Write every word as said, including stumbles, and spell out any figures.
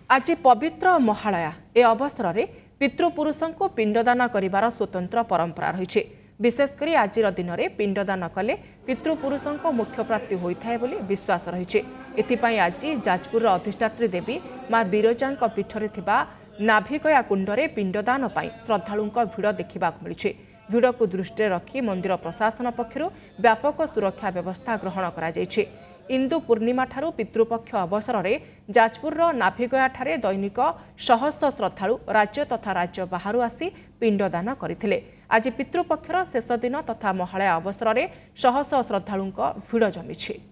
आज पवित्र महालया ए अवसर में पितृपुरुषों को पिंडदान करिवार स्वतंत्र परंपरा रही। विशेषकर आज दिन में पिंडदान कले पितृपुरुषों को मोक्ष प्राप्ति होता है बोली विश्वास रही। एथिपाई आज जाजपुर अधिष्ठात्री देवी माँ बिरजा पीठरे थिबा नाभिकया कुंडरे पिंडदान पाई श्रद्धालुं भिड़ देखा मिली। भिड़ को दृष्टि रखी मंदिर प्रशासन पक्षर व्यापक सुरक्षा व्यवस्था ग्रहण करा जायछि। इंदु पूर्णिमा ठारू पितृपक्ष अवसर में जाजपुर नाभिगया ठारे दैनिक शह शह श्रद्धालु राज्य तथा राज्य बाहर आसी पिंडदान करथिले। आज पितृपक्षर शेष दिन तथा महालया अवसर में शह शह श्रद्धालुं भिड़ जमिछि।